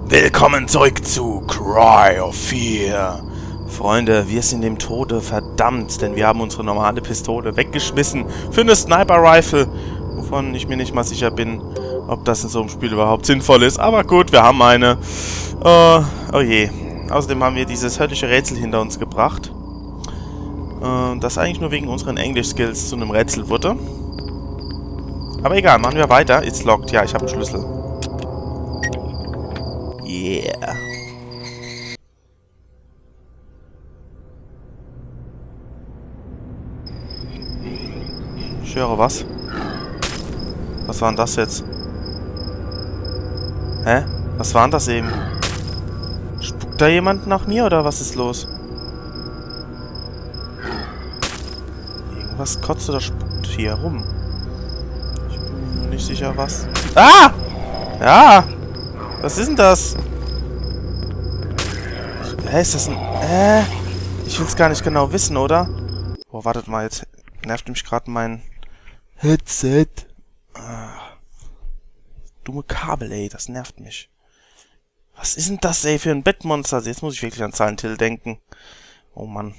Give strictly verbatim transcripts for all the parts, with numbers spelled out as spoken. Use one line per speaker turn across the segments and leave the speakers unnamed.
Willkommen zurück zu Cry of Fear. Freunde, wir sind dem Tode verdammt, denn wir haben unsere normale Pistole weggeschmissen für eine Sniper-Rifle, wovon ich mir nicht mal sicher bin, ob das in so einem Spiel überhaupt sinnvoll ist. Aber gut, wir haben eine. Uh, oh je. Außerdem haben wir dieses höllische Rätsel hinter uns gebracht, uh, das eigentlich nur wegen unseren Englisch-Skills zu einem Rätsel wurde. Aber egal, machen wir weiter. It's locked. Ja, ich habe einen Schlüssel. Yeah. Ich höre was. Was war denn das jetzt? Hä? Was war denn das eben? Spuckt da jemand nach mir oder was ist los? Irgendwas kotzt oder spuckt hier rum. Ich bin mir nicht sicher was. Ah! Ja! Was ist denn das? Hä, ist das ein... Äh? Ich will es gar nicht genau wissen, oder? Oh, wartet mal, jetzt nervt mich gerade mein Headset. Ah. Dumme Kabel, ey, das nervt mich. Was ist denn das, ey, für ein Bettmonster? Also jetzt muss ich wirklich an Silent Hill denken. Oh, Mann.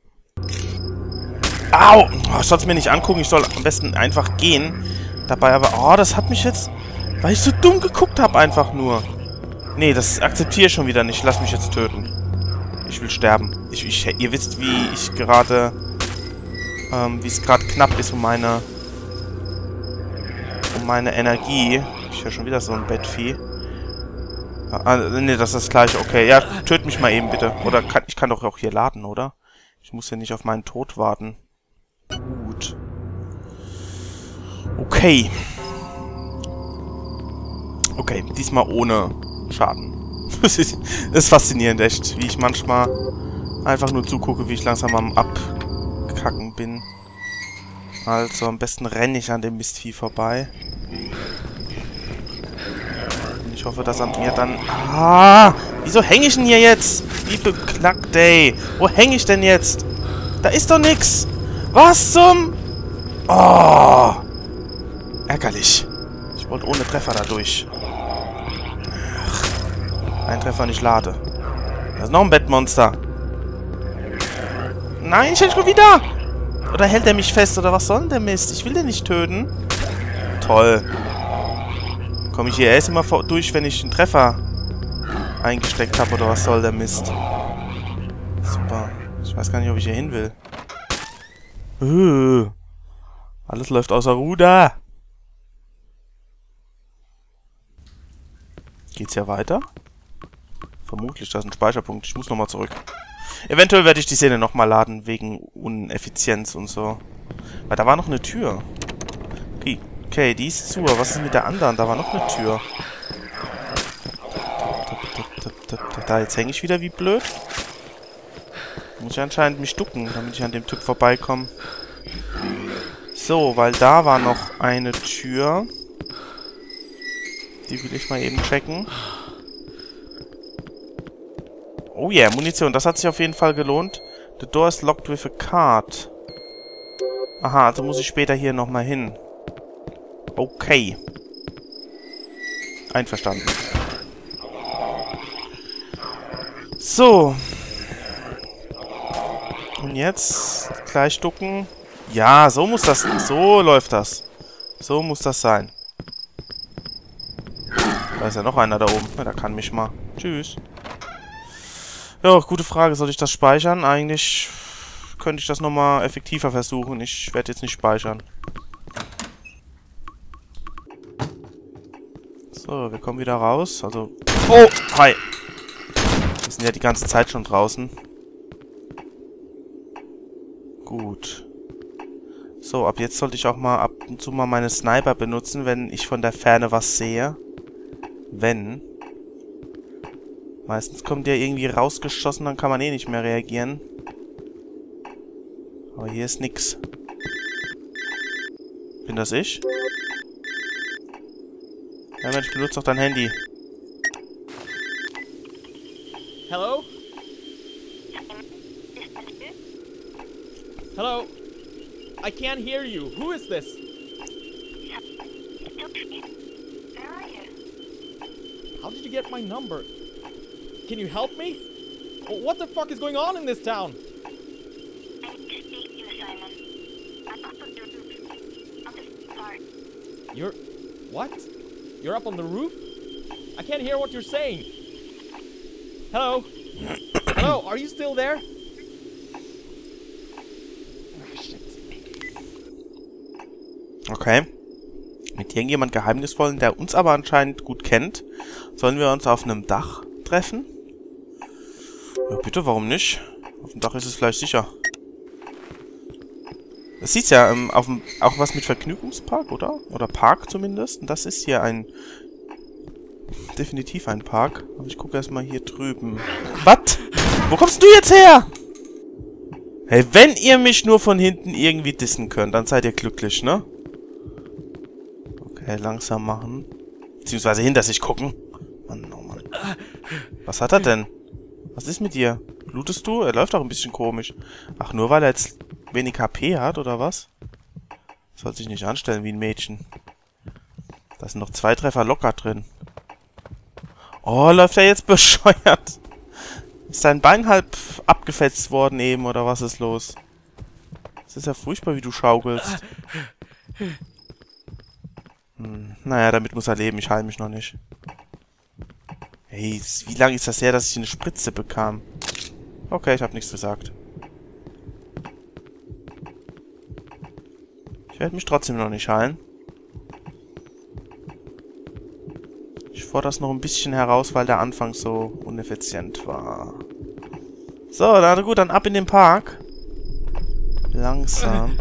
Au! Oh, ich soll es mir nicht angucken, ich soll am besten einfach gehen. Dabei aber... Oh, das hat mich jetzt... Weil ich so dumm geguckt habe, einfach nur. Nee, das akzeptiere ich schon wieder nicht. Lass mich jetzt töten. Ich will sterben. Ich, ich, ihr wisst, wie ich gerade... Ähm, wie es gerade knapp ist um meine... Um meine Energie. Ich höre schon wieder so ein Bettvieh. Ah, nee, das ist gleich. Okay, ja, töt mich mal eben bitte. Oder kann, ich kann doch auch hier laden, oder? Ich muss ja nicht auf meinen Tod warten. Gut. Okay. Okay, diesmal ohne Schaden. Das ist, das ist faszinierend, echt. Wie ich manchmal einfach nur zugucke, wie ich langsam am Abkacken bin. Also, am besten renne ich an dem Mistvieh vorbei. Ich hoffe, dass er mir dann... Ah! Wieso hänge ich denn hier jetzt? Wie beklackt, ey. Wo hänge ich denn jetzt? Da ist doch nix. Was zum... Oh! Ärgerlich. Ich wollte ohne Treffer da durch. Ein Treffer nicht lade. Da ist noch ein Bettmonster. Nein, ich hätte schon wieder. Oder hält er mich fest? Oder was soll denn der Mist? Ich will den nicht töten. Toll. Komme ich hier erst immer durch, wenn ich einen Treffer eingesteckt habe? Oder was soll der Mist? Super. Ich weiß gar nicht, ob ich hier hin will. Uh, alles läuft außer Ruder. Geht's ja weiter? Vermutlich, das ist ein Speicherpunkt. Ich muss nochmal zurück. Eventuell werde ich die Szene nochmal laden, wegen Uneffizienz und so. Weil da war noch eine Tür. Okay, okay, die ist zu. Aber was ist mit der anderen? Da war noch eine Tür. Da, jetzt hänge ich wieder wie blöd. Muss ich anscheinend mich ducken, damit ich an dem Typ vorbeikomme. So, weil da war noch eine Tür. Die will ich mal eben checken. Oh yeah, Munition. Das hat sich auf jeden Fall gelohnt. The door is locked with a card. Aha, also muss ich später hier nochmal hin. Okay. Einverstanden. So. Und jetzt gleich ducken. Ja, so muss das... So läuft das. So muss das sein. Da ist ja noch einer da oben. Ja, der kann mich mal. Tschüss. Ja, gute Frage. Soll ich das speichern? Eigentlich könnte ich das nochmal effektiver versuchen. Ich werde jetzt nicht speichern. So, wir kommen wieder raus. Also... Oh! Hi! Wir sind ja die ganze Zeit schon draußen. Gut. So, ab jetzt sollte ich auch mal ab und zu mal meine Sniper benutzen, wenn ich von der Ferne was sehe. Wenn. Meistens kommt der irgendwie rausgeschossen, dann kann man eh nicht mehr reagieren. Aber hier ist nix. Bin das ich? Ja, Mensch, benutze doch dein Handy.
Hello? Hello? I can't hear you. Who is this? get my number? Can you help me? What the fuck is going on in this town?
I need to speak to you, Simon. I'm up on the roof of this car.
You're... what? You're up on the roof? I can't hear what you're saying. Hello? Hello, are you still there?
Okay. Mit irgendjemand Geheimnisvollen, der uns aber anscheinend gut kennt, sollen wir uns auf einem Dach treffen? Ja, bitte, warum nicht? Auf dem Dach ist es vielleicht sicher. Das sieht ja ähm, auf dem, auch was mit Vergnügungspark, oder? Oder Park zumindest. Und das ist hier ein... definitiv ein Park. Aber ich gucke erstmal hier drüben. Was? Wo kommst du jetzt her? Hey, wenn ihr mich nur von hinten irgendwie dissen könnt, dann seid ihr glücklich, ne? Okay, langsam machen. Beziehungsweise hinter sich gucken. Mann, oh Mann. Was hat er denn? Was ist mit dir? Blutest du? Er läuft auch ein bisschen komisch. Ach, nur weil er jetzt wenig H P hat, oder was? Soll sich nicht anstellen wie ein Mädchen. Da sind noch zwei Treffer locker drin. Oh, läuft er jetzt bescheuert? Ist sein Bein halb abgefetzt worden eben, oder was ist los? Das ist ja furchtbar, wie du schaukelst. Hm, naja, damit muss er leben. Ich heile mich noch nicht. Hey, wie lange ist das her, dass ich eine Spritze bekam? Okay, ich habe nichts gesagt. Ich werde mich trotzdem noch nicht heilen. Ich fordere das noch ein bisschen heraus, weil der Anfang so uneffizient war. So, na gut, dann ab in den Park. Langsam.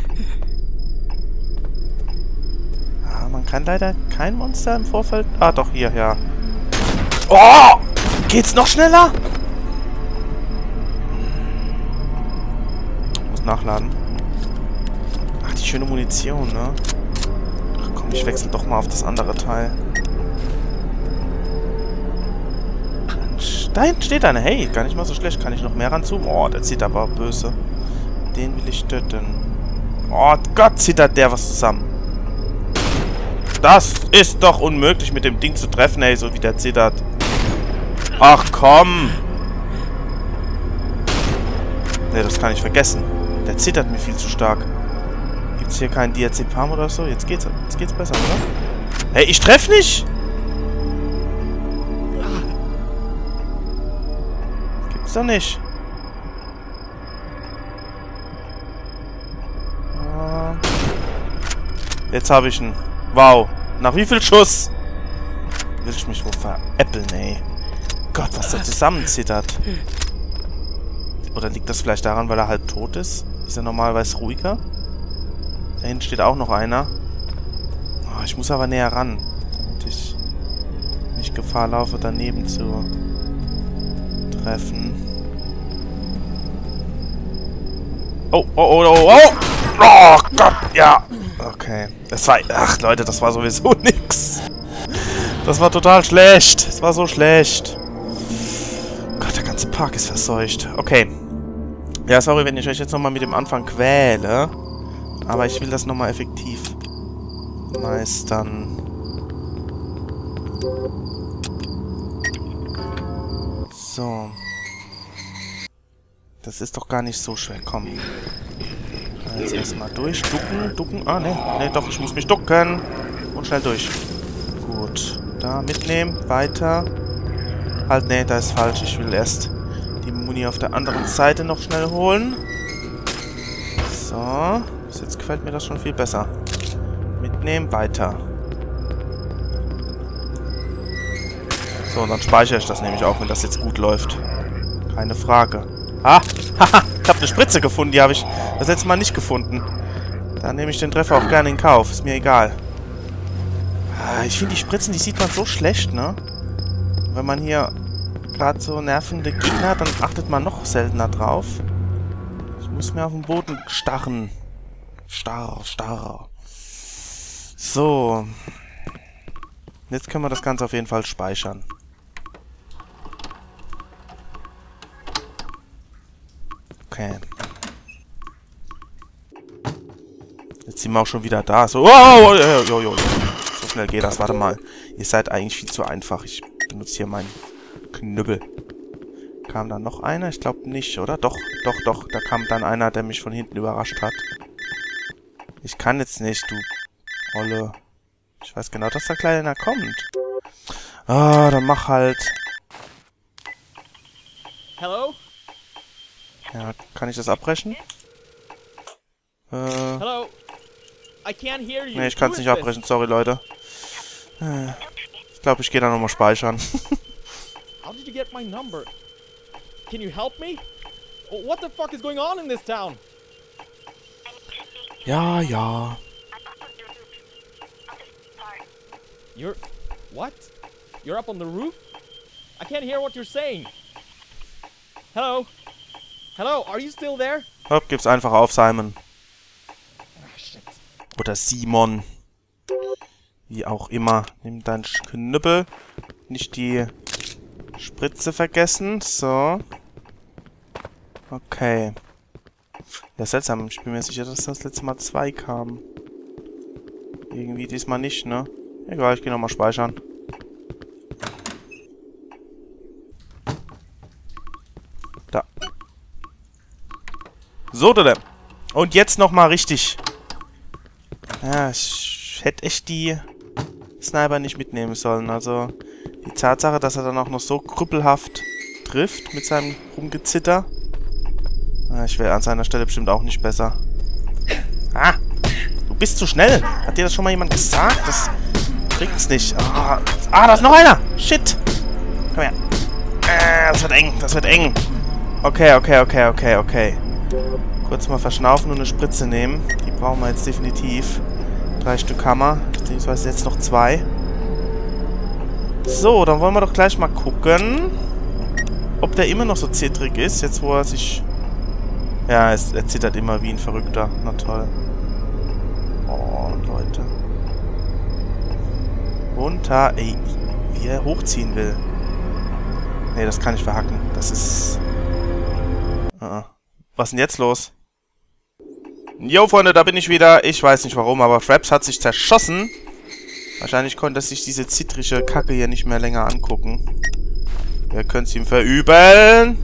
Ah, man kann leider kein Monster im Vorfeld... Ah, doch, hier, ja. Oh! Geht's noch schneller? Ich muss nachladen. Ach, die schöne Munition, ne? Ach komm, ich wechsle doch mal auf das andere Teil. Da hinten steht einer. Hey, gar nicht mal so schlecht. Kann ich noch mehr ranzoomen? Oh, der zieht aber böse. Den will ich töten. Oh Gott, zittert der was zusammen. Das ist doch unmöglich, mit dem Ding zu treffen, ey, so wie der zittert. Ach, komm. Ne, das kann ich vergessen. Der zittert mir viel zu stark. Gibt's hier keinen Diazepam oder so? Jetzt geht's, jetzt geht's besser, oder? Hey, ich treff nicht! Gibt's doch nicht. Jetzt habe ich ihn. Wow. Nach wie viel Schuss? Will ich mich wohl veräppeln, ey. Gott, was der zusammenzittert. Oder liegt das vielleicht daran, weil er halb tot ist? Ist er normalerweise ruhiger? Da hinten steht auch noch einer. Oh, ich muss aber näher ran, damit ich nicht Gefahr laufe, daneben zu treffen. Oh, oh, oh, oh, oh! Oh Gott, ja! Okay. Das war... Ach, Leute, das war sowieso nix. Das war total schlecht. Das war so schlecht. Gott, der ganze Park ist verseucht. Okay. Ja, sorry, wenn ich euch jetzt nochmal mit dem Anfang quäle. Aber ich will das nochmal effektiv meistern. So. Das ist doch gar nicht so schwer. Komm. Jetzt erstmal durch. Ducken, ducken. Ah, ne. Ne, doch, ich muss mich ducken. Und schnell durch. Gut. Da mitnehmen. Weiter. Halt, ne, da ist falsch. Ich will erst die Muni auf der anderen Seite noch schnell holen. So. Bis jetzt gefällt mir das schon viel besser. Mitnehmen. Weiter. So, und dann speichere ich das nämlich auch, wenn das jetzt gut läuft. Keine Frage. Ah, haha, ich habe eine Spritze gefunden, die habe ich das letzte Mal nicht gefunden. Da nehme ich den Treffer auch gerne in Kauf, ist mir egal. Ah, ich finde die Spritzen, die sieht man so schlecht, ne? Wenn man hier gerade so nervende Gegner hat, dann achtet man noch seltener drauf. Ich muss mir auf den Boden starren. Starr, starr. So. Jetzt können wir das Ganze auf jeden Fall speichern. Okay. Jetzt sind wir auch schon wieder da. So, oh, oh, oh, oh, oh, oh. So schnell geht das. Warte mal. Ihr seid eigentlich viel zu einfach. Ich Ich benutze hier meinen Knüppel. Kam da noch einer? Ich glaube nicht, oder? Doch, doch, doch. Da kam dann einer, der mich von hinten überrascht hat. Ich kann jetzt nicht, du Olle. Ich weiß genau, dass da gleich einer kommt. Ah, dann mach halt.
Hello?
Ja, kann ich das abbrechen? Äh,
Hello? I can't hear you.
nee, ich kann es
Who
nicht
is this?
abbrechen. Sorry, Leute. Äh, ich glaube, ich gehe da nochmal speichern.
How did you get my number? Can you help me? Oh, what the fuck is going on in this town?
Ja, ja.
You're... What? You're up on the roof? I can't hear what you're saying. Hello? Hello, are you still there?
Hopp, gib's einfach auf, Simon.
Ah, shit.
Oder Simon. Wie auch immer. Nimm deinen Knüppel. Nicht die Spritze vergessen. So. Okay. Ja, seltsam. Ich bin mir sicher, dass das letzte Mal zwei kamen. Irgendwie diesmal nicht, ne? Egal, ich gehe nochmal speichern. Da. So, Dille. Und jetzt nochmal richtig. Ja, ich hätte echt die Sniper nicht mitnehmen sollen. Also, die Tatsache, dass er dann auch noch so krüppelhaft trifft mit seinem Rumgezitter. Ah, ich wäre an seiner Stelle bestimmt auch nicht besser. Ah! Du bist zu schnell! Hat dir das schon mal jemand gesagt? Das bringt's nicht. Ah, ah, da ist noch einer! Shit! Komm her. Ah, das wird eng, das wird eng. Okay, okay, okay, okay, okay. Kurz mal verschnaufen und eine Spritze nehmen. Die brauchen wir jetzt definitiv. Drei Stück Hammer, beziehungsweise jetzt noch zwei. So, dann wollen wir doch gleich mal gucken, ob der immer noch so zittrig ist, jetzt wo er sich... Ja, es, er zittert immer wie ein Verrückter. Na toll. Oh, Leute. Runter. Ey, wie er hochziehen will. Nee, das kann ich verhacken. Das ist... Uh-uh. Was ist denn jetzt los? Jo, Freunde, da bin ich wieder. Ich weiß nicht warum, aber Fraps hat sich zerschossen. Wahrscheinlich konnte er sich diese zittrige Kacke hier nicht mehr länger angucken. Ihr könnt es ihm verübeln.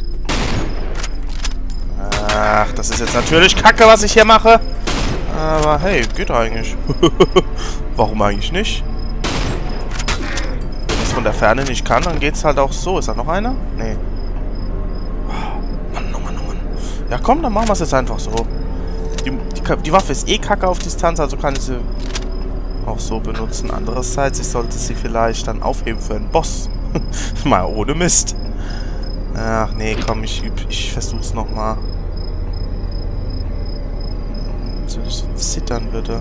Ach, das ist jetzt natürlich Kacke, was ich hier mache. Aber hey, geht eigentlich. Warum eigentlich nicht? Wenn ich es von der Ferne nicht kann, dann geht's halt auch so. Ist da noch einer? Nee. Mann, oh Mann, oh Mann. Ja komm, dann machen wir es jetzt einfach so. Die, die, die Waffe ist eh Kacke auf Distanz, also kann ich sie auch so benutzen. Andererseits, ich sollte sie vielleicht dann aufheben für einen Boss. Mal ohne Mist. Ach nee, komm, ich, ich versuch's nochmal. So, ich so zittern würde.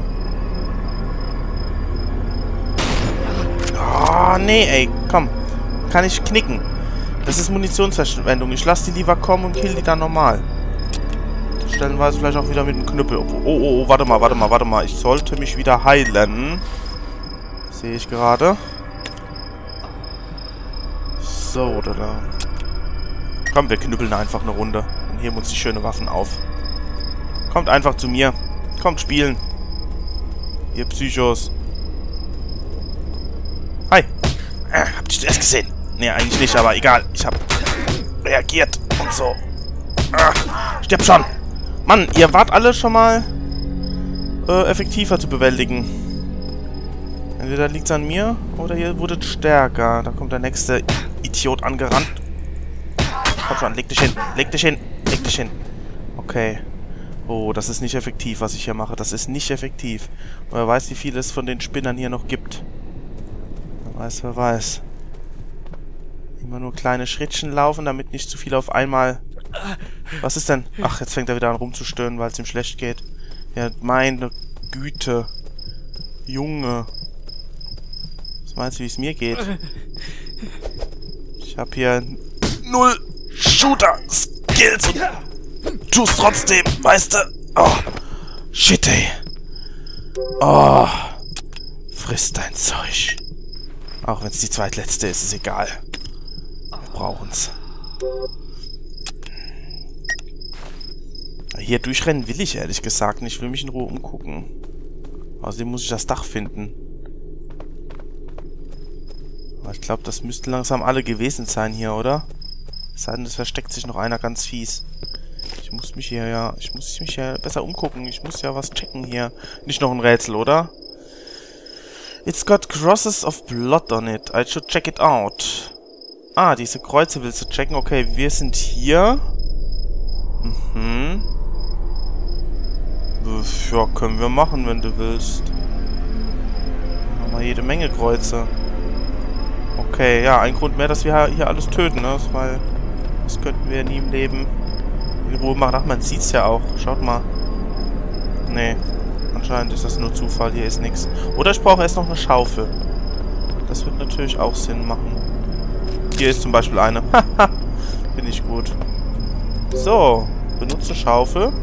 Oh, nee, ey, komm. Kann ich knicken. Das ist Munitionsverschwendung. Ich lasse die lieber kommen und kill die dann normal. Stellenweise vielleicht auch wieder mit dem Knüppel. Oh, oh, oh, warte mal, warte mal, warte mal. Ich sollte mich wieder heilen. Sehe ich gerade. So, oder da. Komm, wir knüppeln einfach eine Runde. Und heben uns die schönen Waffen auf. Kommt einfach zu mir. Kommt spielen. Ihr Psychos. Hi. Äh, habt ihr zuerst gesehen? Nee, eigentlich nicht, aber egal. Ich hab reagiert und so. Ah, stirb schon. Mann, ihr wart alle schon mal äh, effektiver zu bewältigen. Entweder liegt's an mir oder ihr wurdet stärker. Da kommt der nächste Idiot angerannt. Komm schon, leg dich hin, leg dich hin, leg dich hin. Okay. Oh, das ist nicht effektiv, was ich hier mache. Das ist nicht effektiv. Und wer weiß, wie viel es von den Spinnern hier noch gibt. Wer weiß, wer weiß. Immer nur kleine Schrittchen laufen, damit nicht zu viel auf einmal... Was ist denn? Ach, jetzt fängt er wieder an rumzustöhnen, weil es ihm schlecht geht. Ja, meine Güte. Junge. Was meinst du, wie es mir geht? Ich habe hier null Shooter-Skills und tust trotzdem, weißt du? Oh, shit, ey. Oh, friss dein Zeug. Auch wenn es die zweitletzte ist, ist egal. Wir brauchen's. Hier durchrennen will ich ehrlich gesagt nicht. Ich will mich in Ruhe umgucken. Außerdem muss ich das Dach finden. Aber ich glaube, das müssten langsam alle gewesen sein hier, oder? Es sei denn, es versteckt sich noch einer ganz fies. Ich muss mich hier ja... Ich muss mich ja besser umgucken. Ich muss ja was checken hier. Nicht noch ein Rätsel, oder? It's got crosses of blood on it. I should check it out. Ah, diese Kreuze willst du checken? Okay, wir sind hier. Mhm. Ja, können wir machen, wenn du willst. Haben wir jede Menge Kreuze. Okay, ja, ein Grund mehr, dass wir hier alles töten, ne? Weil das könnten wir nie im Leben in Ruhe machen. Ach, man sieht's ja auch. Schaut mal. Nee, anscheinend ist das nur Zufall. Hier ist nichts. Oder ich brauche erst noch eine Schaufel. Das wird natürlich auch Sinn machen. Hier ist zum Beispiel eine. Haha, finde ich gut. So, benutze Schaufel.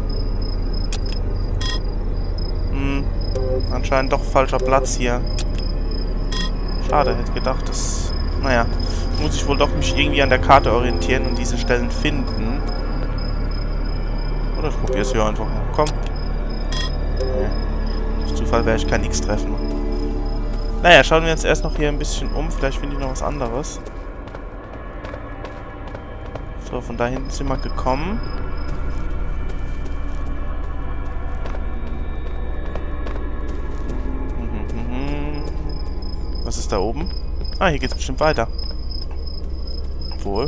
Hm, anscheinend doch falscher Platz hier. Schade, hätte gedacht, dass... Naja, muss ich wohl doch mich irgendwie an der Karte orientieren und diese Stellen finden. Oder ich probiere es hier einfach mal. Komm. Nee. Durch Zufall werde ich kein X treffen. Naja, schauen wir uns erst noch hier ein bisschen um. Vielleicht finde ich noch was anderes. So, von da hinten sind wir gekommen. Was ist da oben? Ah, hier geht's bestimmt weiter. Obwohl.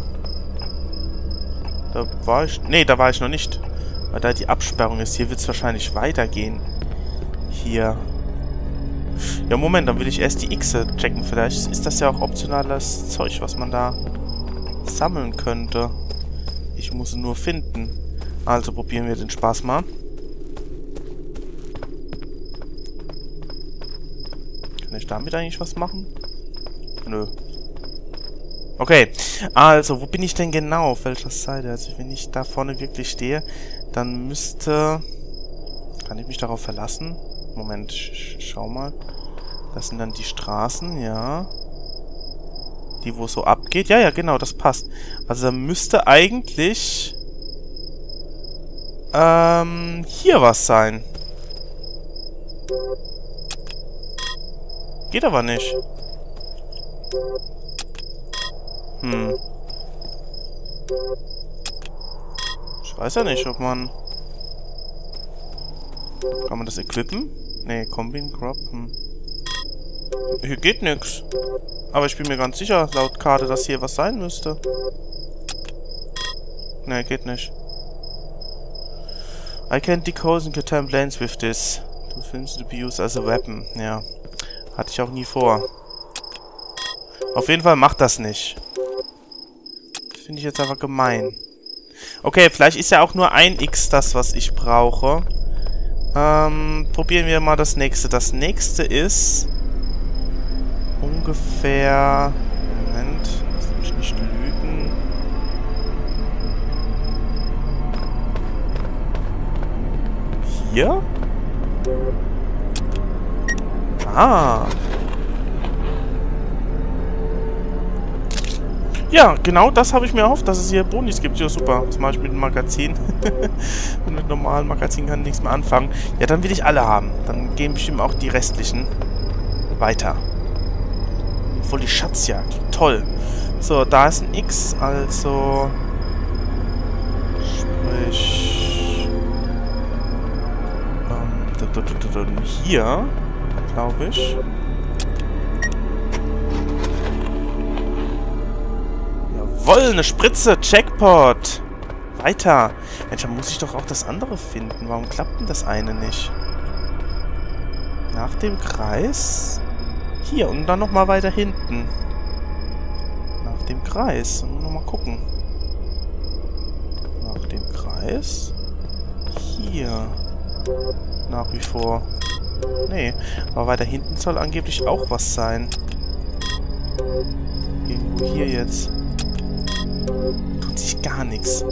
Da war ich... Nee, da war ich noch nicht. Weil da die Absperrung ist. Hier wird's wahrscheinlich weitergehen. Hier. Ja, Moment, dann will ich erst die Xe checken. Vielleicht ist das ja auch optionales Zeug, was man da sammeln könnte. Ich muss es nur finden. Also probieren wir den Spaß mal. Kann ich damit eigentlich was machen? Nö. Okay, also, wo bin ich denn genau? Auf welcher Seite? Also, wenn ich da vorne wirklich stehe, dann müsste... Kann ich mich darauf verlassen? Moment, sch schau mal. Das sind dann die Straßen, ja. Die, wo es so abgeht. Ja, ja, genau, das passt. Also, da müsste eigentlich... Ähm, hier was sein. Geht aber nicht. Hm. Ich weiß ja nicht, ob man... Kann man das equippen? Nee, Combine Crop. Hm. Hier geht nix. Aber ich bin mir ganz sicher, laut Karte, dass hier was sein müsste. Nee, geht nicht. I can't decode and contain planes with this. To films to be used as a weapon. Ja. Hatte ich auch nie vor. Auf jeden Fall macht das nicht. Das finde ich jetzt einfach gemein. Okay, vielleicht ist ja auch nur ein X das, was ich brauche. Ähm, probieren wir mal das nächste. Das nächste ist... ungefähr... Moment, lass mich nicht lügen. Hier? Ah. Ja, genau das habe ich mir erhofft, dass es hier Bonis gibt. Ja, super. Was mache ich mit dem Magazin? Und mit normalen Magazin kann ich nichts mehr anfangen. Ja, dann will ich alle haben. Dann gehen bestimmt auch die restlichen weiter. Voll die Schatzjagd. Toll. So, da ist ein X, also... Sprich... Ähm, hier... glaube ich. Jawoll, eine Spritze! Jackpot! Weiter! Mensch, dann muss ich doch auch das andere finden. Warum klappt denn das eine nicht? Nach dem Kreis? Hier, und dann nochmal weiter hinten. Nach dem Kreis. Und nochmal gucken. Nach dem Kreis? Hier. Nach wie vor. Nee, aber weiter hinten soll angeblich auch was sein. Irgendwo hier jetzt. Tut sich gar nichts.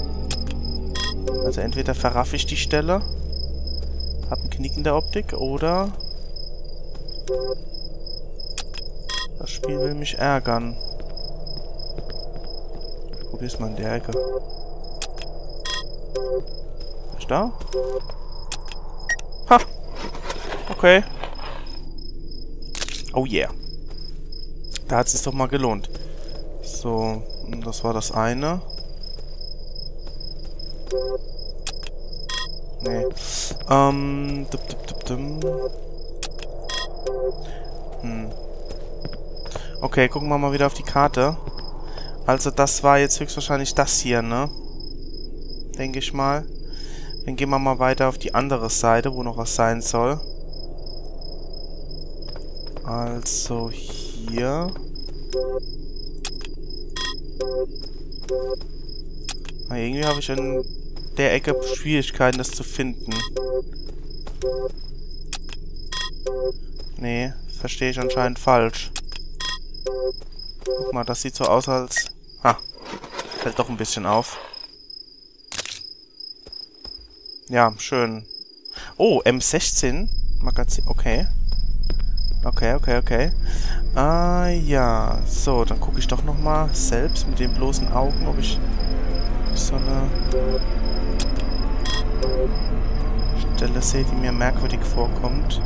Also entweder verraffe ich die Stelle, hab einen Knick in der Optik, oder das Spiel will mich ärgern. Ich probier's mal in der Ecke. Ist da? Ha! Okay. Oh yeah. Da hat es sich doch mal gelohnt. So, das war das eine. Nee. Ähm. Dup, dup, dup, dum. Hm. Okay, gucken wir mal wieder auf die Karte. Also das war jetzt höchstwahrscheinlich das hier, ne? Denke ich mal. Dann gehen wir mal weiter auf die andere Seite, wo noch was sein soll. Also hier. Ah, irgendwie habe ich in der Ecke Schwierigkeiten, das zu finden. Nee, verstehe ich anscheinend falsch. Guck mal, das sieht so aus, als... Ha, fällt doch ein bisschen auf. Ja, schön. Oh, M sechzehn Magazin. Okay. Okay, okay, okay. Ah, ja. So, dann gucke ich doch nochmal selbst mit den bloßen Augen, ob ich so eine Stelle sehe, die mir merkwürdig vorkommt.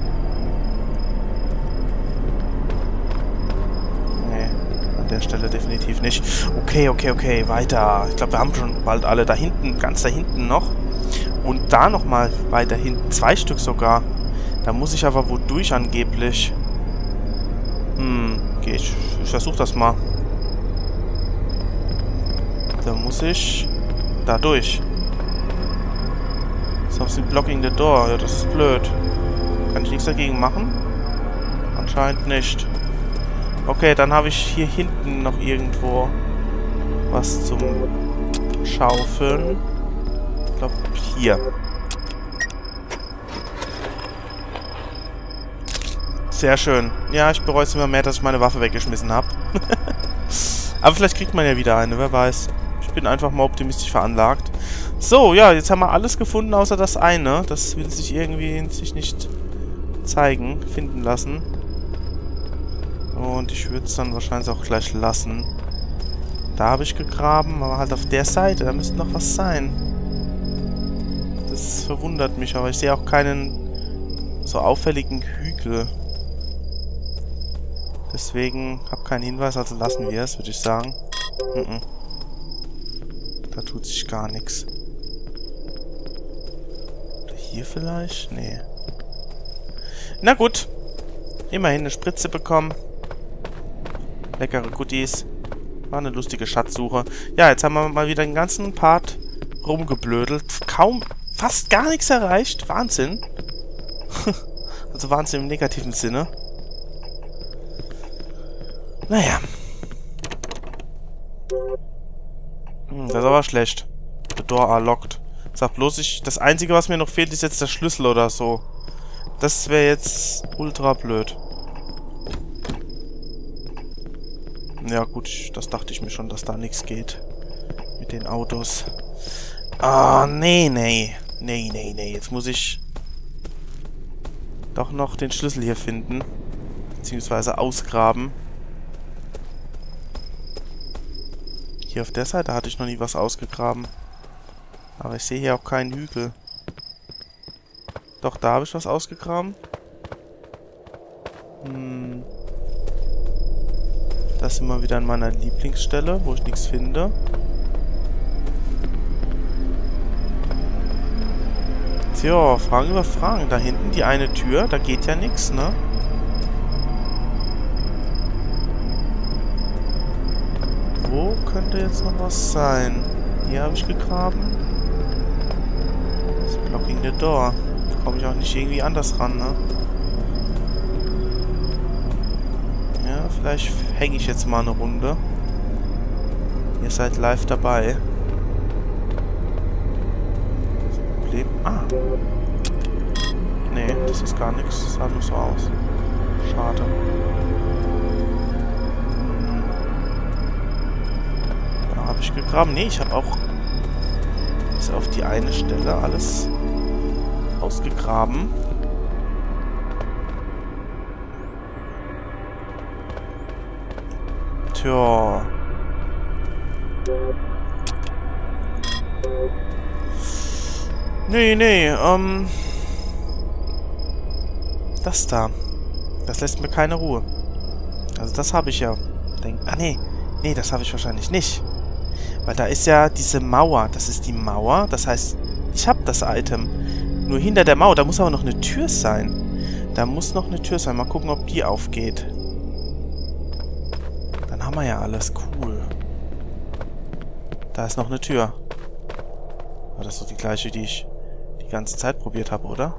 Nee, an der Stelle definitiv nicht. Okay, okay, okay, weiter. Ich glaube, wir haben schon bald alle da hinten, ganz da hinten noch. Und da nochmal weiter hinten. Zwei Stück sogar. Da muss ich aber wodurch angeblich? Hm, okay, ich, ich versuche das mal. Da muss ich da durch. Something blocking the door. Ja, das ist blöd. Kann ich nichts dagegen machen? Anscheinend nicht. Okay, dann habe ich hier hinten noch irgendwo was zum Schaufeln. Ich glaube, hier. Sehr schön. Ja, ich bereue es immer mehr, dass ich meine Waffe weggeschmissen habe. Aber vielleicht kriegt man ja wieder eine, wer weiß. Ich bin einfach mal optimistisch veranlagt. So, ja, jetzt haben wir alles gefunden, außer das eine. Das will sich irgendwie sich nicht zeigen, finden lassen. Und ich würde es dann wahrscheinlich auch gleich lassen. Da habe ich gegraben, aber halt auf der Seite. Da müsste noch was sein. Das verwundert mich, aber ich sehe auch keinen so auffälligen Hügel. Deswegen habe keinen Hinweis, also lassen wir es, würde ich sagen. Mm-mm. Da tut sich gar nichts. Oder hier vielleicht? Nee. Na gut. Immerhin eine Spritze bekommen. Leckere Goodies. War eine lustige Schatzsuche. Ja, jetzt haben wir mal wieder den ganzen Part rumgeblödelt. Kaum, fast gar nichts erreicht. Wahnsinn. Also Wahnsinn im negativen Sinne. Naja. Hm, das ist aber schlecht. The door are locked. Sag bloß, ich, das Einzige, was mir noch fehlt, ist jetzt der Schlüssel oder so. Das wäre jetzt ultra blöd. Ja gut, das dachte ich mir schon, dass da nichts geht. Mit den Autos. Ah, oh, nee, nee. Nee, nee, nee. Jetzt muss ich doch noch den Schlüssel hier finden. Beziehungsweise ausgraben. Hier auf der Seite hatte ich noch nie was ausgegraben. Aber ich sehe hier auch keinen Hügel. Doch, da habe ich was ausgegraben. Hm. Das sind wir wieder an meiner Lieblingsstelle, wo ich nichts finde. Tja, Fragen über Fragen. Da hinten die eine Tür, da geht ja nichts, ne? Wo könnte jetzt noch was sein? Hier habe ich gegraben. Das ist blocking the door. Da komme ich auch nicht irgendwie anders ran, ne? Ja, vielleicht hänge ich jetzt mal eine Runde. Ihr seid live dabei. Das Problem. Ah. Nee, das ist gar nichts. Das sah nur so aus. Schade. Habe ich gegraben? Nee, ich habe auch bis auf die eine Stelle alles ausgegraben. Tja. Nee, nee, ähm... Das da. Das lässt mir keine Ruhe. Also das habe ich ja. nachdenken. Ah, nee. Nee, das habe ich wahrscheinlich nicht. Weil da ist ja diese Mauer. Das ist die Mauer. Das heißt, ich habe das Item. Nur hinter der Mauer. Da muss aber noch eine Tür sein. Da muss noch eine Tür sein. Mal gucken, ob die aufgeht. Dann haben wir ja alles. Cool. Da ist noch eine Tür. Aber das ist doch die gleiche, die ich die ganze Zeit probiert habe, oder?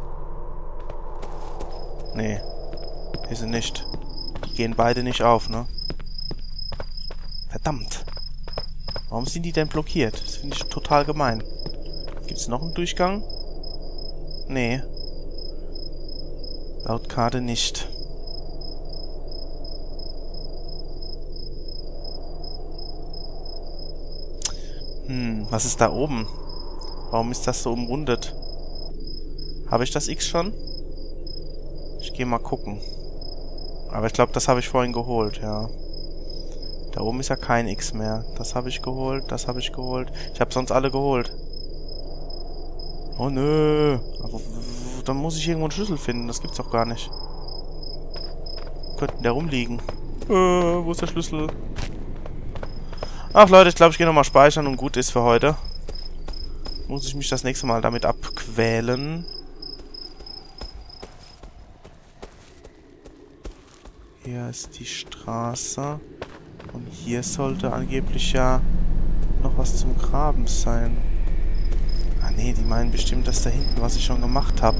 Nee. Die sind nicht. Die gehen beide nicht auf, ne? Verdammt. Warum sind die denn blockiert? Das finde ich total gemein. Gibt es noch einen Durchgang? Nee. Laut Karte nicht. Hm, was ist da oben? Warum ist das so umrundet? Habe ich das X schon? Ich gehe mal gucken. Aber ich glaube, das habe ich vorhin geholt, ja. Da oben ist ja kein X mehr. Das habe ich geholt, das habe ich geholt. Ich habe sonst alle geholt. Oh nö. Aber dann muss ich irgendwo einen Schlüssel finden. Das gibt's doch gar nicht. Wo könnte der rumliegen? Äh, wo ist der Schlüssel? Ach Leute, ich glaube, ich gehe nochmal speichern und gut ist für heute. Muss ich mich das nächste Mal damit abquälen. Hier ist die Straße. Und hier sollte angeblich ja noch was zum Graben sein. Ah nee, die meinen bestimmt das da hinten, was ich schon gemacht habe.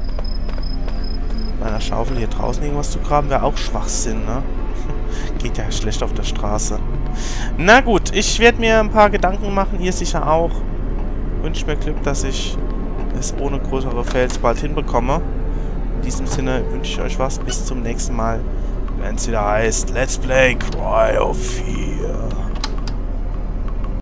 Mit meiner Schaufel hier draußen irgendwas zu graben, wäre auch Schwachsinn, ne? Geht ja schlecht auf der Straße. Na gut, ich werde mir ein paar Gedanken machen, ihr sicher auch. Wünsche mir Glück, dass ich es ohne größere Fails bald hinbekomme. In diesem Sinne wünsche ich euch was. Bis zum nächsten Mal. Wenn es wieder heißt, Let's Play Cry of Fear.